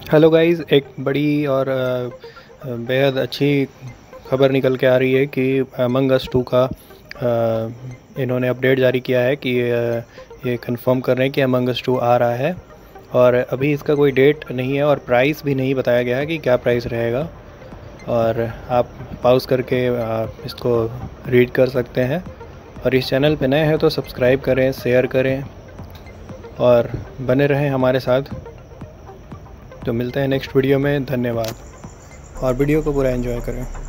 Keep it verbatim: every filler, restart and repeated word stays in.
Hello guys, एक बड़ी और अ, बेहद अच्छी खबर निकल के आ रही है कि अमंग अस टू का अ, इन्होंने अपडेट जारी किया है कि अ, ये कंफर्म कर रहे हैं कि अमंग अस टू आ रहा है। और अभी इसका कोई डेट नहीं है और प्राइस भी नहीं बताया गया है कि क्या प्राइस रहेगा। और आप पॉज करके अ, इसको रीड कर सकते हैं। और इस चैनल पे नए हैं तो सब्सक्राइब करें, शेयर करें और बने रहें हमारे साथ। तो मिलते हैं नेक्स्ट वीडियो में। धन्यवाद और वीडियो को पूरा एंजॉय करें।